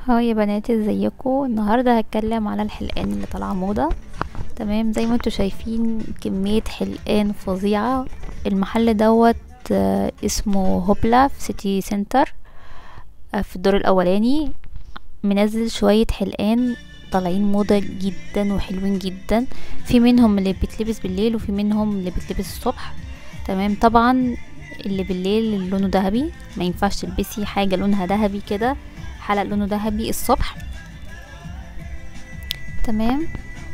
هاي يا بنات، ازيكم؟ النهارده هتكلم على الحلقان اللي طالعه موضه. تمام، زي ما انتوا شايفين كميه حلقان فظيعه. المحل دوت اسمه هوبلا في سيتي سنتر، في الدور الاولاني. منزل شويه حلقان طالعين موضه جدا وحلوين جدا. في منهم اللي بيتلبس بالليل وفي منهم اللي بيتلبس الصبح. تمام، طبعا اللي بالليل اللي لونه ذهبي ما ينفعش تلبسي حاجه لونها ذهبي كده، حلق لونه ذهبي الصبح. تمام.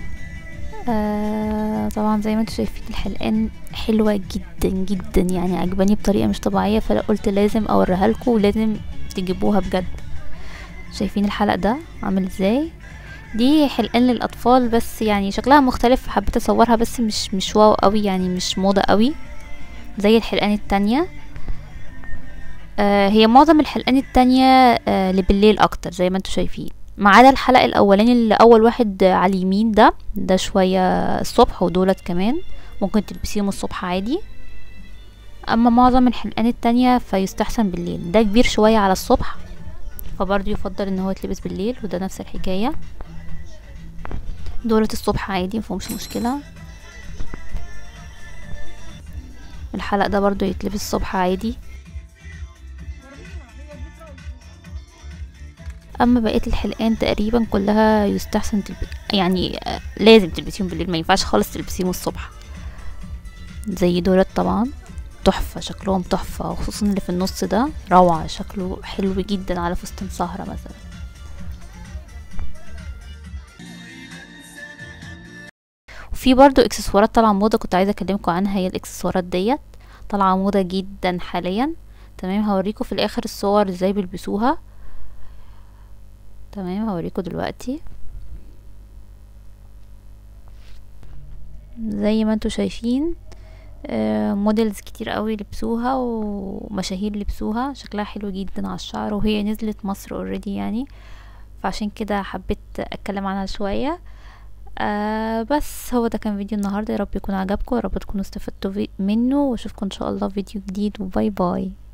طبعا زي ما انتوا شايفين الحلقان حلوة جدا جدا، يعني عجباني بطريقة مش طبيعية، فلا قلت لازم اوريها لكم ولازم تجيبوها بجد. شايفين الحلق ده عامل ازاي؟ دي حلقان للاطفال بس يعني شكلها مختلف، حبيت اصورها بس مش واو قوي، يعني مش موضة قوي زي الحلقان التانية. هي معظم الحلقان التانية اللي بالليل اكتر زي ما انتوا شايفين، ما عدا الحلقة الاولاني اللي اول واحد على اليمين ده شوية الصبح، ودولت كمان ممكن تلبسيهم الصبح عادي. اما معظم الحلقان التانية فيستحسن بالليل. ده كبير شوية على الصبح فبرضه يفضل ان هو يتلبس بالليل، وده نفس الحكاية. دولت الصبح عادي مفهومش مشكلة. الحلق ده برضه يتلبس الصبح عادي. اما بقية الحلقان تقريبا كلها يستحسن يعني لازم تلبسيهم بالليل، ما ينفعش خالص تلبسيهم الصبح. زي دولت طبعا تحفة، شكلهم تحفة، وخصوصا اللي في النص ده روعة، شكله حلو جدا على فستان سهرة مثلا. وفي برضو اكسسوارات طالعة موضة كنت عايزة اكلمكم عنها، هي الاكسسوارات ديت طالعة موضة جدا حاليا. تمام، هوريكم في الاخر الصور ازاي بيلبسوها. تمام، هوريكم دلوقتي. زي ما انتوا شايفين موديلز كتير قوي لبسوها ومشاهير لبسوها، شكلها حلو جدا على الشعر، وهي نزلت مصر اوريدي يعني، فعشان كده حبيت اتكلم عنها شوية. بس هو ده كان فيديو النهاردة، يا رب يكون عجبكم، يا رب تكونوا استفدتوا منه، واشوفكم ان شاء الله في فيديو جديد، وباي باي.